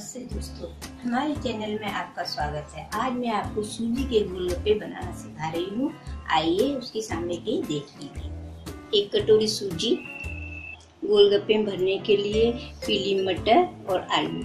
नमस्ते दोस्तों, हमारे चैनल में आपका स्वागत है। आज मैं आपको सूजी के गोलगप्पे बनाना सिखा रही हूँ। आइए उसकी सामग्री देख लीजिए। 1 कटोरी सूजी, गोलगप्पे में भरने के लिए पीली मटर और आलू,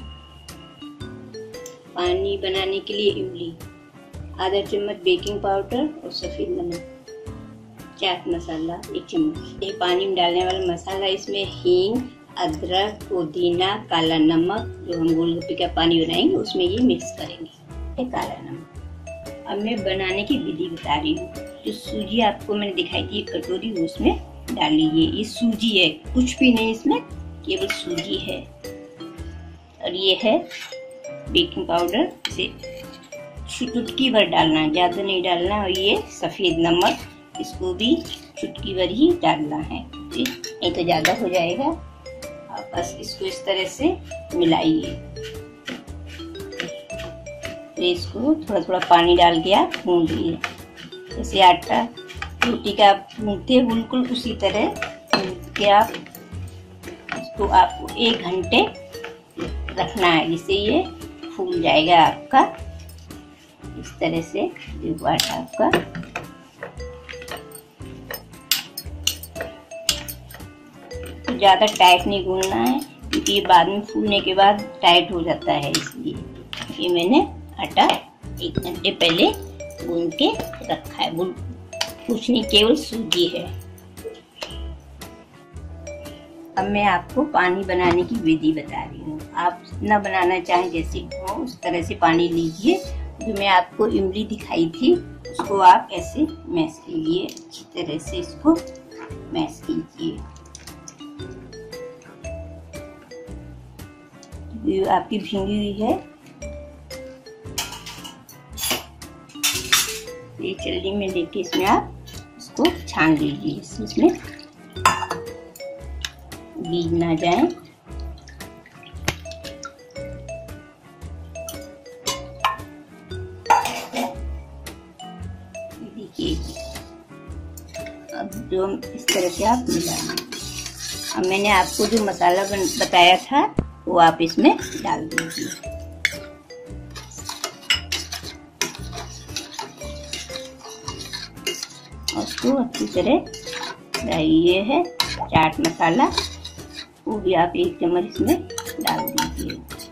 पानी बनाने के लिए इमली, आधा चम्मच बेकिंग पाउडर और सफेद नमक, चाट मसाला 1 चम्मच। ये पानी में डालने वाला मसाला, इसमें हींग, अदरक, पुदीना, काला नमक, जो हम गोलगप्पे का पानी बनाएंगे उसमें ये मिक्स करेंगे। ये काला नमक। अब मैं बनाने की विधि बता रही हूँ। जो सूजी आपको मैंने दिखाई थी 1 कटोरी, उसमें डाल लीजिए। ये सूजी है, कुछ भी नहीं इसमें, केवल सूजी है। और ये है बेकिंग पाउडर, इसे चुटकी भर डालना है, ज्यादा नहीं डालना। और ये सफेद नमक, इसको भी चुटकी भर ही डालना है, नहीं तो ज्यादा हो जाएगा। बस इसको इस तरह से मिलाइए। इसको थोड़ा थोड़ा पानी डाल के आप गूंद लीजिए, जैसे आटा रोटी का आप गूंदते हैं, बिल्कुल उसी तरह गूंद के आप इसको आपको 1 घंटे रखना है, जिससे ये फूल जाएगा आपका। इस तरह से देखो आटा आपका ज्यादा टाइट नहीं गूंदना है, क्योंकि ये बाद में फूलने के बाद टाइट हो जाता है। इसलिए ये मैंने आटा 1 घंटे पहले गूंद के रखा है। कुछ नहीं, केवल सूजी है। अब मैं आपको पानी बनाने की विधि बता रही हूँ। आप जितना बनाना चाहें, जैसे हो उस तरह से पानी लीजिए। जो मैं आपको इमली दिखाई थी, उसको आप ऐसे मैश कीजिए, अच्छी तरह से इसको मैश कीजिए। ये आपकी भींगी हुई है, ये चल्ली में लेके इसमें आप इसको छान लीजिए, इसमें बीज ना जाए। देखिए, अब जो इस तरह से आप मिलाएंगे। अब मैंने आपको जो मसाला बताया था वो आप इसमें डाल दीजिए। और उसको अच्छी तरह डालिए। है चाट मसाला, वो भी आप 1 चम्मच इसमें डाल दीजिए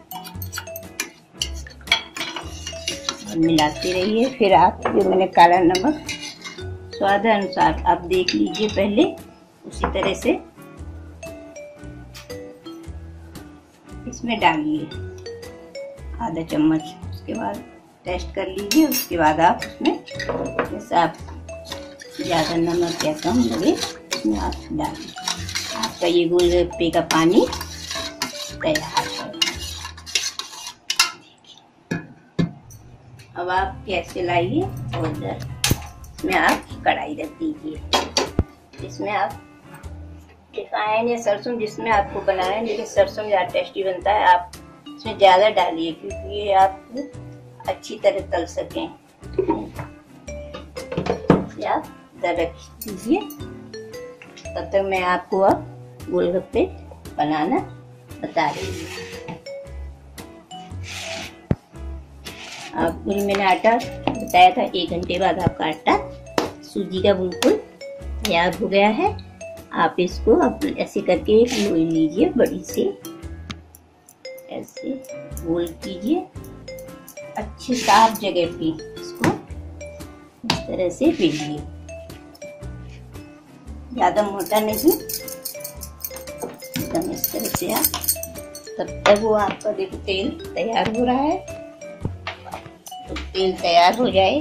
और मिलाते रहिए। फिर आप जो मैंने काला नमक स्वाद अनुसार आप देख लीजिए, पहले उसी तरह से इसमें डालिए आधा चम्मच। उसके बाद टेस्ट कर लीजिए। उसके बाद आप उसमें जैसे आप ज़्यादा नमक या कम लगे उसमें आप डालिए। आपका ये गोलगप्पे का पानी तैयार है। अब आप गैस चलाइए और इसमें आप कढ़ाई रख दीजिए। इसमें आप रिफाइन या सरसों, जिसमें आपको बनाना है, लेकिन सरसों ज़्यादा टेस्टी बनता है। आप इसमें ज़्यादा डालिए, क्योंकि ये आप अच्छी तरह तल सकें। आप इधर रख दीजिए। तब तक मैं आपको अब गोलगप्पे बनाना बता रही हूँ। आपको मैंने आटा बताया था, 1 घंटे बाद आपका आटा सूजी का बिल्कुल तैयार हो गया है। आप इसको अब ऐसे करके एक लोई लीजिए, बड़ी से ऐसे गोल कीजिए, अच्छी साफ जगह पे इसको इस तरह से बेलिए। ज्यादा मोटा नहीं, एकदम इस तरह से आप। तब तक वो आपका देखो तेल तैयार हो रहा है। तो तेल तैयार हो जाए,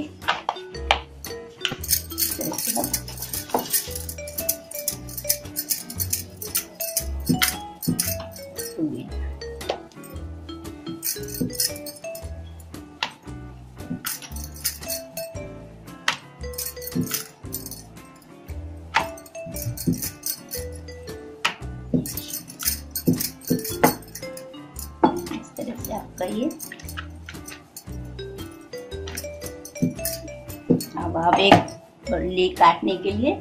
इस तरह से आप करिए। अब आप एक ले काटने के लिए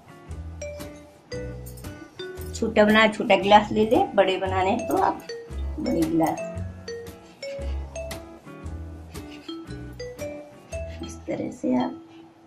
छोटा गिलास ले ले। बड़े बनाने हैं तो आप बड़ी गिलास। इस तरह से आप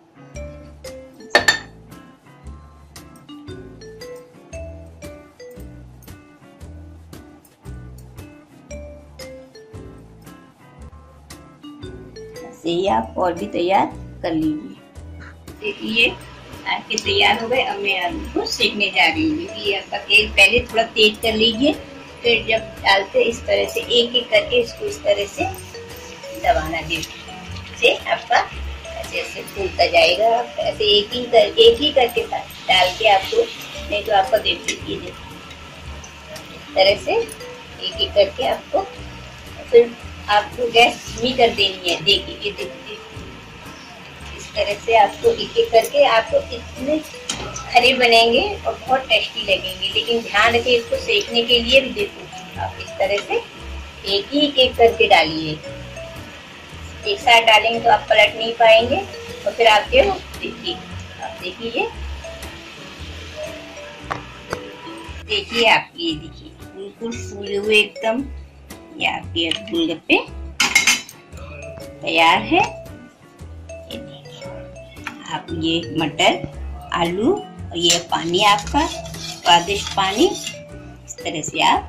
ऐसे ही आप और भी तैयार कर लीजिए। देखिए आपके तैयार हो गए। अब मैं आलू को सेकने जा रही हूँ। ये आपका तेल पहले थोड़ा तेज कर लीजिए, फिर जब डालते इस तरह से एक एक करके इसको इस तरह से दबाना से आपका ऐसे ऐसे फूलता जाएगा। ऐसे एक ही करके डाल के आपको, नहीं तो आपका देख लीजिए इस तरह से एक एक करके आपको, फिर आपको गैस धीमी कर देनी है। देखिए इस तरह से आपको एक एक करके, आपको इतने खरे बनेंगे और बहुत टेस्टी लगेंगे। लेकिन ध्यान रखिए इसको सेकने के लिए भी। देखो आप इस तरह से एक करके डालिए। एक साथ डालेंगे तो आप पलट नहीं पाएंगे और फिर आपके वो देखिए, आप देखिए आप ये देखिए बिल्कुल फूले हुए एकदम। ये आपके गोलगप्पे तैयार है। ये देखिए आप, ये मटर, आलू और ये पानी आपका स्वादिष्ट पानी, इस तरह से आप